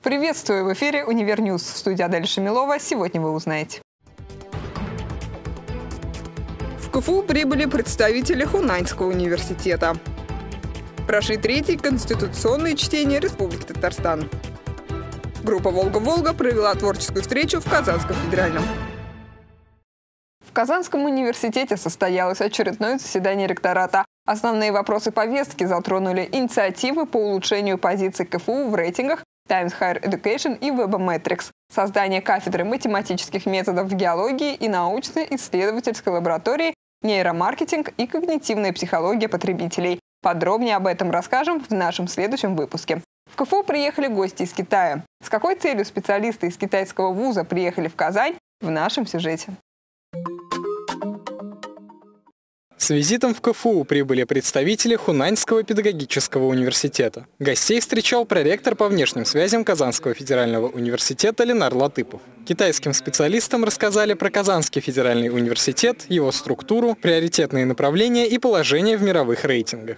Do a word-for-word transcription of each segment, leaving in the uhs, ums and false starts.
Приветствую! В эфире «Универньюз». В студии Адель Шамилова. Сегодня вы узнаете. В КФУ прибыли представители Хунаньского университета. Прошли третьи конституционные чтения Республики Татарстан. Группа «Волга-Волга» провела творческую встречу в Казанском федеральном. В Казанском университете состоялось очередное заседание ректората. Основные вопросы повестки затронули инициативы по улучшению позиций КФУ в рейтингах Times Higher Education и Webometrics, создание кафедры математических методов в геологии и научно-исследовательской лаборатории, нейромаркетинг и когнитивная психология потребителей. Подробнее об этом расскажем в нашем следующем выпуске. В КФУ приехали гости из Китая. С какой целью специалисты из китайского вуза приехали в Казань, в нашем сюжете. С визитом в КФУ прибыли представители Хунаньского педагогического университета. Гостей встречал проректор по внешним связям Казанского федерального университета Ленар Латыпов. Китайским специалистам рассказали про Казанский федеральный университет, его структуру, приоритетные направления и положение в мировых рейтингах.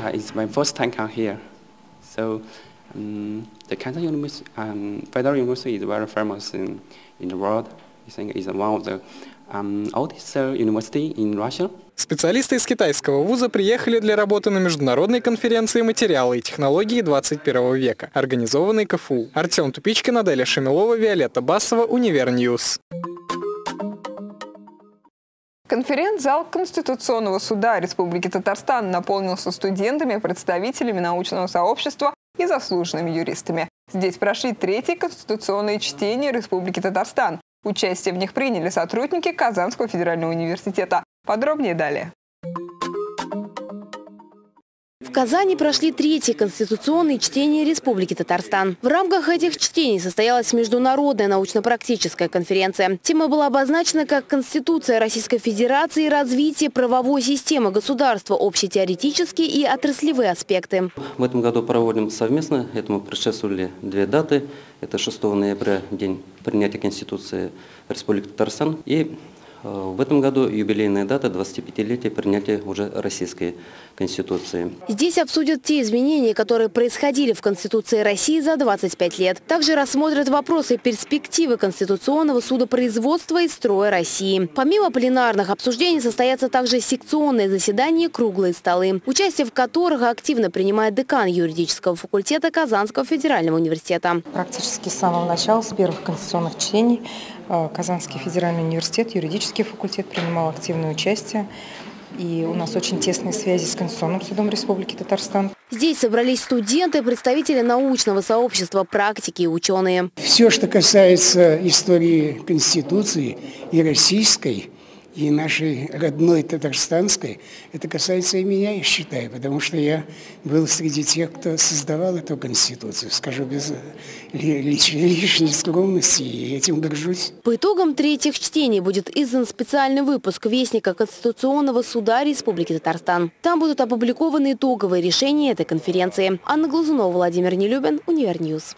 Um, the Kazan University, um, Federal University is very famous in, in the world. I think it's one of the um, oldest university in Russia. Специалисты из китайского вуза приехали для работы на международной конференции «Материалы и технологии двадцать первого века», организованной КФУ. Артем Тупичкин, Аделя Шамилова, Виолетта Басова, Универньюз. Конференц-зал Конституционного суда Республики Татарстан наполнился студентами, представителями научного сообщества и заслуженными юристами. Здесь прошли третьи конституционные чтения Республики Татарстан. Участие в них приняли сотрудники Казанского федерального университета. Подробнее далее. В Казани прошли третьи конституционные чтения Республики Татарстан. В рамках этих чтений состоялась международная научно-практическая конференция. Тема была обозначена как «Конституция Российской Федерации и развитие правовой системы государства. Общетеоретические и отраслевые аспекты». В этом году проводим совместно. Этому предшествовали две даты. Это шестого ноября, день принятия Конституции Республики Татарстан, и в этом году юбилейная дата двадцатипятилетия принятия уже Российской Конституции. Здесь обсудят те изменения, которые происходили в Конституции России за двадцать пять лет. Также рассмотрят вопросы перспективы конституционного судопроизводства и строя России. Помимо пленарных обсуждений состоятся также секционные заседания и круглые столы, участие в которых активно принимает декан юридического факультета Казанского федерального университета. Практически с самого начала, с первых конституционных чтений, Казанский федеральный университет, юридический факультет принимал активное участие. И у нас очень тесные связи с Конституционным судом Республики Татарстан. Здесь собрались студенты, представители научного сообщества, практики и ученые. Все, что касается истории Конституции и российской, и нашей родной татарстанской, это касается и меня, я считаю, потому что я был среди тех, кто создавал эту Конституцию, скажу без лишней скромности, и этим горжусь. По итогам третьих чтений будет издан специальный выпуск Вестника Конституционного суда Республики Татарстан. Там будут опубликованы итоговые решения этой конференции. Анна Глазунова, Владимир Нелюбин, Универньюз.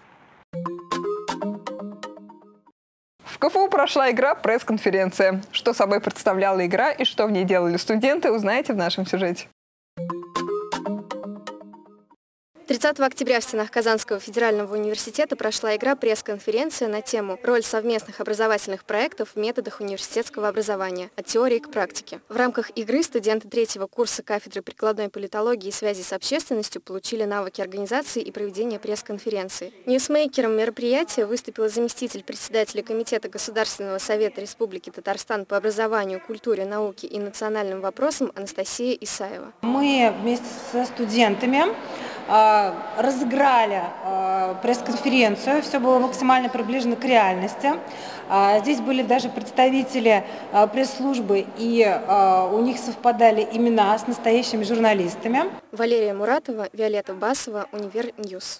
В КФУ прошла игра «Пресс-конференция». Что собой представляла игра и что в ней делали студенты, узнаете в нашем сюжете. тридцатого октября в стенах Казанского федерального университета прошла игра «Пресс-конференция» на тему «Роль совместных образовательных проектов в методах университетского образования. От теории к практике». В рамках игры студенты третьего курса кафедры прикладной политологии и связи с общественностью получили навыки организации и проведения пресс-конференции. Ньюсмейкером мероприятия выступил заместитель председателя Комитета Государственного совета Республики Татарстан по образованию, культуре, науке и национальным вопросам Анастасия Исаева. Мы вместе со студентами разыграли пресс-конференцию, все было максимально приближено к реальности. Здесь были даже представители пресс-службы, и у них совпадали имена с настоящими журналистами. Валерия Муратова, Виолетта Басова, Универньюз.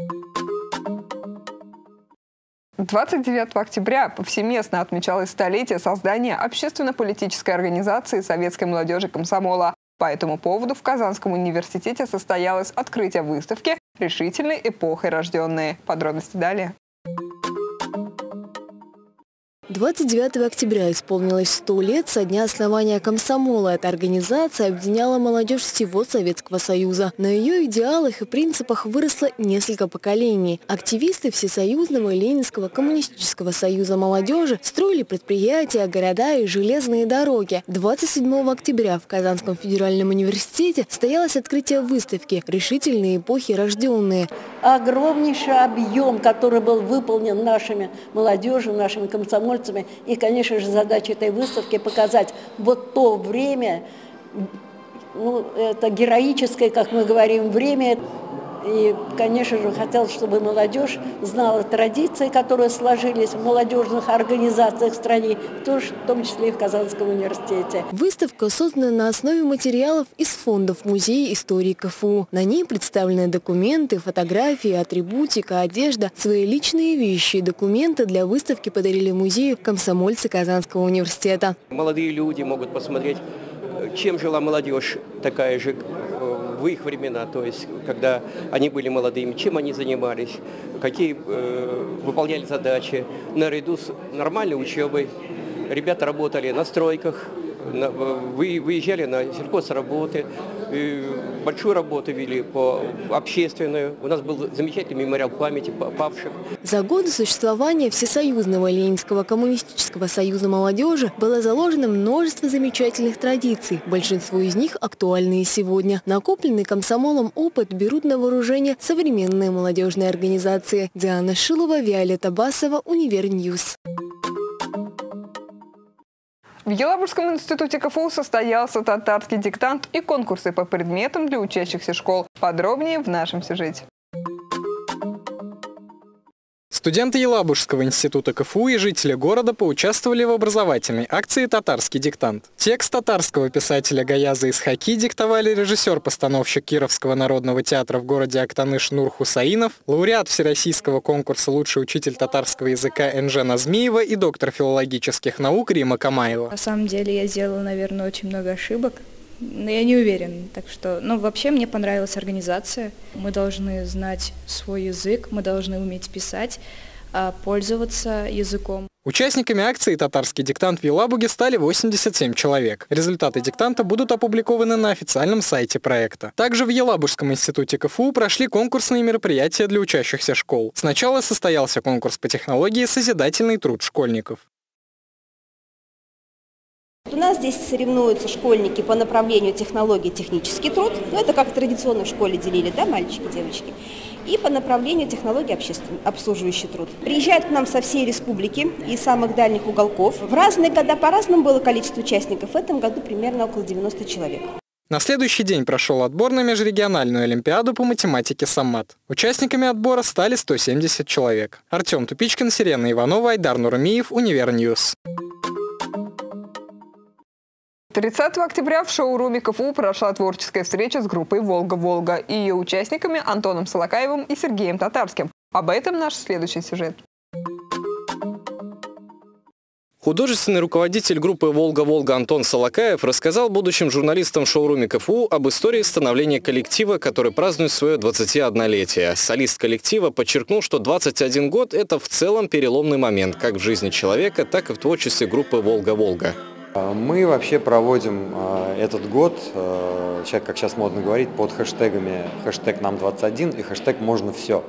двадцать девятого октября повсеместно отмечалось столетие создания общественно-политической организации советской молодежи комсомола. По этому поводу в Казанском университете состоялось открытие выставки «Решительной эпохой рожденные». Подробности далее. двадцать девятого октября исполнилось сто лет со дня основания комсомола. Эта организация объединяла молодежь всего Советского Союза. На ее идеалах и принципах выросло несколько поколений. Активисты Всесоюзного и Ленинского коммунистического союза молодежи строили предприятия, города и железные дороги. двадцать седьмого октября в Казанском федеральном университете состоялось открытие выставки «Решительные эпохи рожденные». Огромнейший объем, который был выполнен нашими молодежью, нашими комсомольцами. И, конечно же, задача этой выставки показать вот то время, ну, это героическое, как мы говорим, время. И, конечно же, хотелось, чтобы молодежь знала традиции, которые сложились в молодежных организациях в стране, в том числе и в Казанском университете. Выставка создана на основе материалов из фондов Музея истории КФУ. На ней представлены документы, фотографии, атрибутика, одежда. Свои личные вещи и документы для выставки подарили музею комсомольцы Казанского университета. Молодые люди могут посмотреть, чем жила молодежь такая же в их времена, то есть когда они были молодыми, чем они занимались, какие э, выполняли задачи. Наряду с нормальной учебой ребята работали на стройках, на, вы, выезжали на сельхозработы, большую работу вели по общественную. У нас был замечательный мемориал памяти павших. За годы существования Всесоюзного Ленинского коммунистического союза молодежи было заложено множество замечательных традиций. Большинство из них актуальны и сегодня. Накопленный комсомолом опыт берут на вооружение современные молодежные организации. Диана Шилова, Виолетта Басова, Универньюз. В Елабужском институте КФУ состоялся татарский диктант и конкурсы по предметам для учащихся школ. Подробнее в нашем сюжете. Студенты Елабужского института КФУ и жители города поучаствовали в образовательной акции «Татарский диктант». Текст татарского писателя Гаяза Исхаки диктовали режиссер-постановщик Кировского народного театра в городе Актаныш Нур Хусаинов, лауреат всероссийского конкурса «Лучший учитель татарского языка» Энже Назмиева и доктор филологических наук Рима Камаева. На самом деле я сделала, наверное, очень много ошибок. Но я не уверена, так что, ну, вообще мне понравилась организация. Мы должны знать свой язык, мы должны уметь писать, пользоваться языком. Участниками акции «Татарский диктант» в Елабуге стали восемьдесят семь человек. Результаты диктанта будут опубликованы на официальном сайте проекта. Также в Елабужском институте КФУ прошли конкурсные мероприятия для учащихся школ. Сначала состоялся конкурс по технологии «Созидательный труд школьников». У нас здесь соревнуются школьники по направлению технологии технический труд, ну это как традиционно в школе делили, да, мальчики, девочки, и по направлению технологии общественный, обслуживающий труд. Приезжают к нам со всей республики и самых дальних уголков. В разные года по-разному было количество участников, в этом году примерно около девяноста человек. На следующий день прошел отбор на межрегиональную олимпиаду по математике «Саммат». Участниками отбора стали сто семьдесят человек. Артем Тупичкин, Сирена Иванова, Айдар Нурмиев, Универньюз. тридцатого октября в шоуруме КФУ прошла творческая встреча с группой «Волга-Волга» и ее участниками Антоном Солокаевым и Сергеем Татарским. Об этом наш следующий сюжет. Художественный руководитель группы «Волга-Волга» Антон Солокаев рассказал будущим журналистам в шоуруме КФУ об истории становления коллектива, который празднует свое двадцатиоднолетие. Солист коллектива подчеркнул, что двадцать один год – это в целом переломный момент как в жизни человека, так и в творчестве группы «Волга-Волга». Мы вообще проводим этот год, как сейчас модно говорить, под хэштегами хэштег нам двадцать один и хэштег можно все.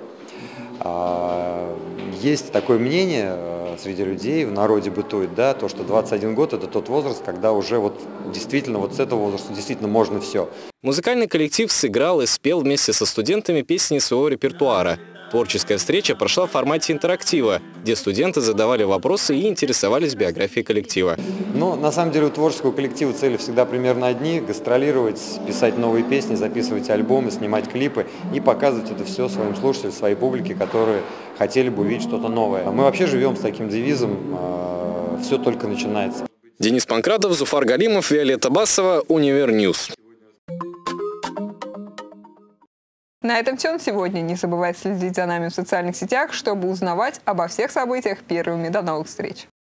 Есть такое мнение среди людей, в народе бытует, да, то, что двадцать один год – это тот возраст, когда уже вот действительно вот с этого возраста действительно можно все. Музыкальный коллектив сыграл и спел вместе со студентами песни своего репертуара. Творческая встреча прошла в формате интерактива, где студенты задавали вопросы и интересовались биографией коллектива. Ну, на самом деле у творческого коллектива цели всегда примерно одни – гастролировать, писать новые песни, записывать альбомы, снимать клипы и показывать это все своим слушателям, своей публике, которые хотели бы увидеть что-то новое. Мы вообще живем с таким девизом «Все только начинается». Денис Панкратов, Зуфар Галимов, Виолетта Басова, Универньюз. На этом все на сегодня. Не забывайте следить за нами в социальных сетях, чтобы узнавать обо всех событиях первыми. До новых встреч!